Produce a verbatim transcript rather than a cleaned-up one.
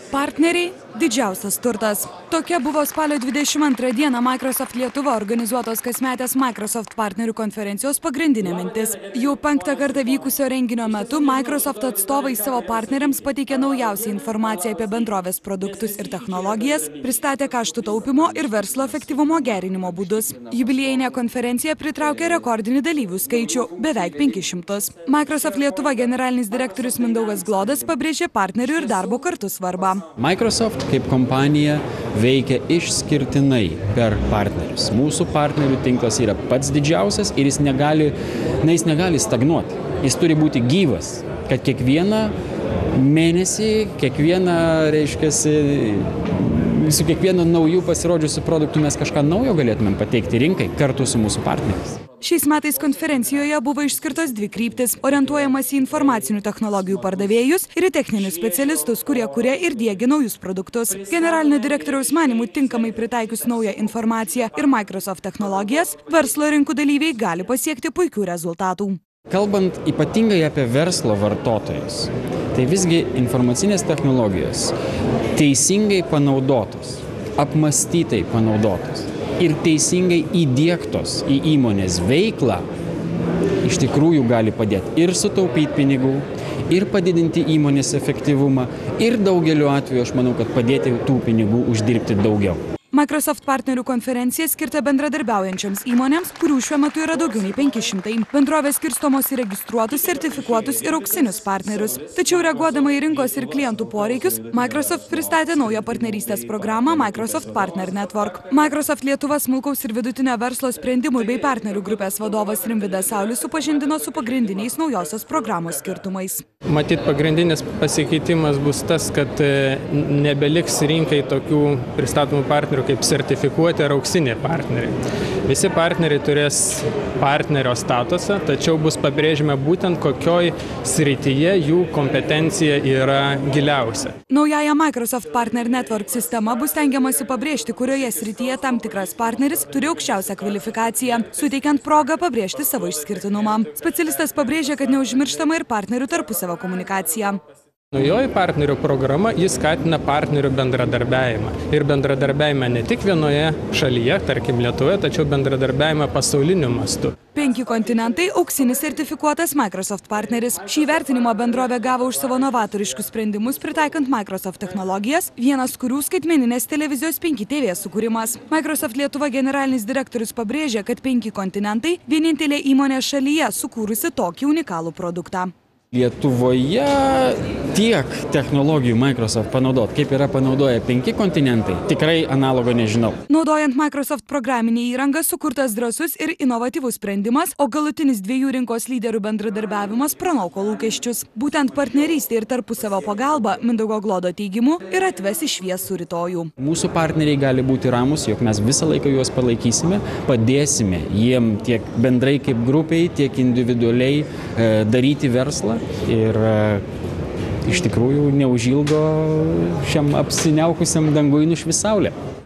Partneriai – didžiausias turtas. Tokia buvo spalio dvidešimt antrą dieną Microsoft Lietuva organizuotos kasmetės Microsoft partnerių konferencijos pagrindinė mintis. Jau penktą kartą vykusio renginio metu Microsoft atstovai savo partneriams pateikė naujausią informaciją apie bendrovės produktus ir technologijas, pristatė kaštų taupimo ir verslo efektyvumo gerinimo būdus. Jubiliejinė konferencija pritraukė rekordinį dalyvių skaičių – beveik penkis šimtus. Microsoft Lietuva generalinis direktorius Mindaugas Glodas pabrėžė partnerių ir darbo kartu svarbą. Microsoft kaip kompanija veikia išskirtinai per partnerius. Mūsų partnerių tinklas yra pats didžiausias ir jis negali, na, jis negali stagnuoti. Jis turi būti gyvas, kad kiekvieną mėnesį, kiekvieną, reiškiasi, su kiekvienu naujų pasirodžiusiu produktu mes kažką naujo galėtumėm pateikti rinkai kartu su mūsų partneriais. Šiais metais konferencijoje buvo išskirtos dvi kryptis – orientuojamas į informacinių technologijų pardavėjus ir į techninius specialistus, kurie kuria ir diegia naujus produktus. Generalinio direktoriaus manymu tinkamai pritaikius naują informaciją ir Microsoft technologijas, verslo rinkų dalyviai gali pasiekti puikių rezultatų. Kalbant ypatingai apie verslo vartotojus, tai visgi informacinės technologijos teisingai panaudotos, apmąstytai panaudotos ir teisingai įdiegtos į įmonės veiklą iš tikrųjų gali padėti ir sutaupyti pinigų, ir padidinti įmonės efektyvumą, ir daugeliu atveju aš manau, kad padėti tų pinigų uždirbti daugiau. Microsoft partnerių konferencija skirta bendradarbiaujančioms įmonėms, kurių šiuo metu yra daugiau nei penki šimtai. Bendrovės skirstomos į registruotus, sertifikuotus ir auksinius partnerius. Tačiau reaguodama į rinkos ir klientų poreikius, Microsoft pristatė naują partnerystės programą Microsoft Partner Network. Microsoft Lietuva smulkaus ir vidutinio verslo sprendimų bei partnerių grupės vadovas Rimvydas Saulius supažindino su pagrindiniais naujosios programos skirtumais. Matyt, pagrindinis pasikeitimas bus tas, kad nebeliks rinkai tokių pristatomų partnerių kaip sertifikuoti ar auksiniai partneriai. Visi partneriai turės partnerio statusą, tačiau bus pabrėžima būtent kokioj srityje jų kompetencija yra giliausia. Naująją Microsoft Partner Network sistema bus stengiamasi pabrėžti, kurioje srityje tam tikras partneris turi aukščiausią kvalifikaciją, suteikiant progą pabrėžti savo išskirtinumą. Specialistas pabrėžė, kad neužmirštama ir partnerių tarpusavio komunikacija. Naujoji partnerių programa jis skatina partnerių bendradarbiavimą. Ir bendradarbiavimą ne tik vienoje šalyje, tarkim Lietuvoje, tačiau bendradarbiavimą pasauliniu mastu. Penki kontinentai – auksinis sertifikuotas Microsoft partneris. Šį vertinimą bendrovė gavo už savo novatoriškus sprendimus pritaikant Microsoft technologijas, vienas kurių skaitmeninės televizijos penki T V sukūrimas. Microsoft Lietuva generalinis direktorius pabrėžė, kad penki kontinentai – vienintelė įmonė šalyje sukūrusi tokį unikalų produktą. Lietuvoje tiek technologijų Microsoft panaudot, kaip yra panaudoję penki kontinentai, tikrai analogo nežinau. Naudojant Microsoft programinį įrangą sukurtas drąsus ir inovatyvus sprendimas, o galutinis dviejų rinkos lyderių bendradarbiavimas pranoko lūkesčius. Būtent partnerystė ir tarpusavio pagalba, Mindaugo Glodo teigimu, ir atves į šviesų rytojų. Mūsų partneriai gali būti ramus, jog mes visą laiką juos palaikysime, padėsime jiem tiek bendrai kaip grupiai, tiek individualiai e, daryti verslą. Ir iš tikrųjų neužilgo šiam apsiniaukusiam dangui nušvis saulė.